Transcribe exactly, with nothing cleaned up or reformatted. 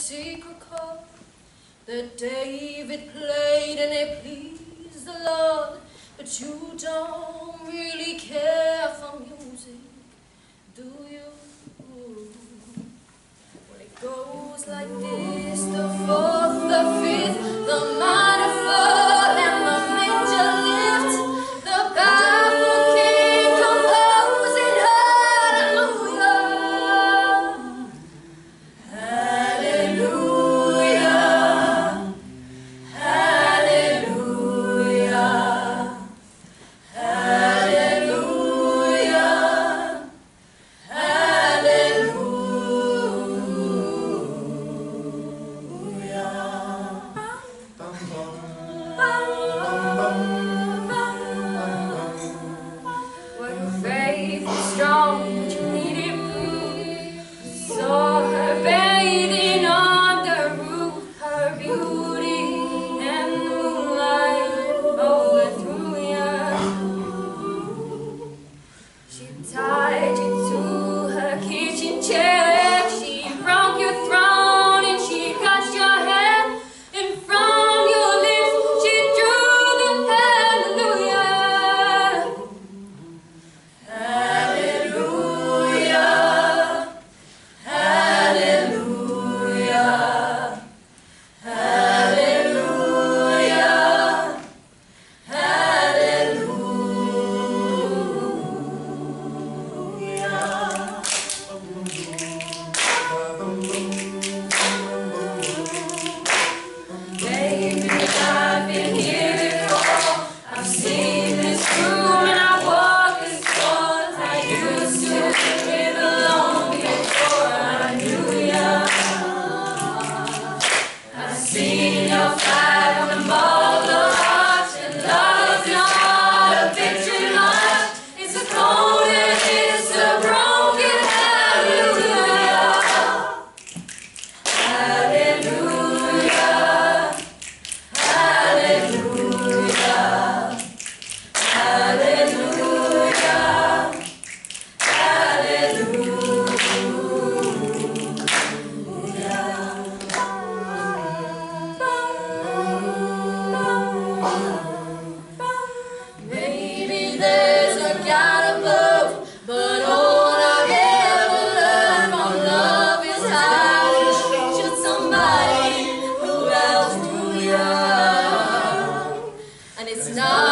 secret chord that David played and it pleased the Lord. But you don't really care for music, do you? Well, it goes like this: the fourth, the fifth, the minor fall and the major lift, the powerful king composing hallelujah, hallelujah, hallelujah, hallelujah, When her faith was strong, but you needed proof. Saw her bathing on the roof, her beauty and moonlight overthrew you. She tied you to her kitchen chair, she broke your throne and she cut your hair, and from your lips she drew the hallelujah. Hallelujah, hallelujah, hallelujah, Baby, I've been here before. I've seen this room and I walk this floor. I used to live alone before I knew ya. I've seen your flag on the mall of arch, and love's not a picture much. It's a cold and it's a broken hallelujah. Hallelujah, hallelujah, hallelujah, Maybe there's a God above, but all I've ever learned from love is how to treat somebody who else do you. And it's not